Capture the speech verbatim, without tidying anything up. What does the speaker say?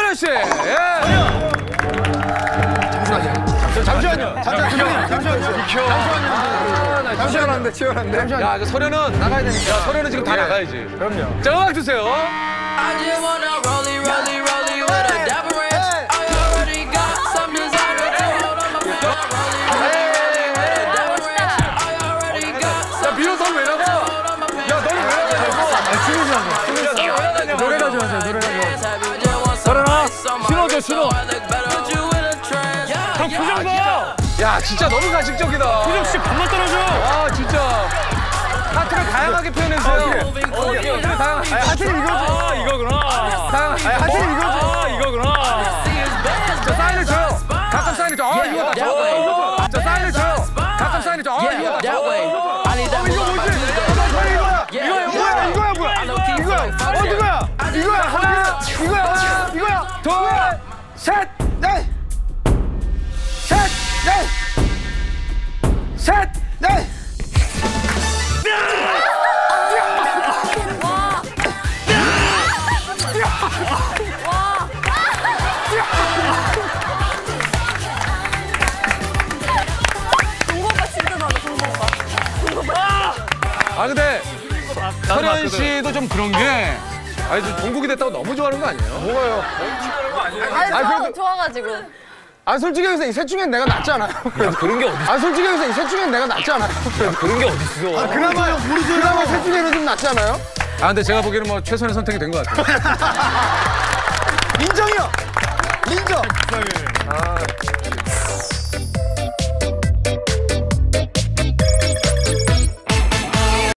서련 씨. 예. 잠시만요. 잠시만요. 잠시만요. 잠시만요. 비켜. 잠시만요. 잠시만요. 치열한데. 잠시만요. 야, 이거 서련은 나가야 되니까. 야, 서련은 지금 다 나가야지. 그럼요. 자, 음악 주세요. 노래 가져가세요, 노래 가져가세요. 서련아, 신호줘, 신호. 형 표정 봐. 야, 진짜 너무 가식적이다. 표정 씨 반만 떨어져. 아, 진짜. 하트를 다양하게 표현해주세요. 어, 하트를 다양하게. 하트는 이거지. 아, 이거구나. 다양하게. 하트는 이거지. 아, 이거구나. 저 사인을 줘요. 가끔 사인을 줘. 아, 이거다. 저, 저 사인을 줘요. 가끔 사인을 줘. 아, 이거다. 저, 어, 이거 뭐지? 이거야, 뭐야, 이거야, 뭐야. 이거야, 어, 이거야. 이거야, 하나, 이거야, 하나, 이거야. 둘, 셋, 넷. 셋, 넷. 셋, 넷. 아, 근데 서련 씨도 좀 그런 게 아니 좀 종국이 됐다고 너무 좋아하는 거 아니에요? 뭐가요? 아니, 아니 좋아, 좋아가지고. 아 솔직히 얘기해서 이 셋 중엔 내가 낫지 않아요? 야, 그런 게 어디 있어? 아 솔직히 얘기해서 이 셋 중엔 내가 낫지 않아요? 야, 그런 게 어디 있어? 아, 그나마 모르죠. 그나마 셋 중에는 좀 낫지 않아요? 아 근데 제가 보기에는 뭐 최선의 선택이 된 것 같아요. 인정이요. 인정. 아.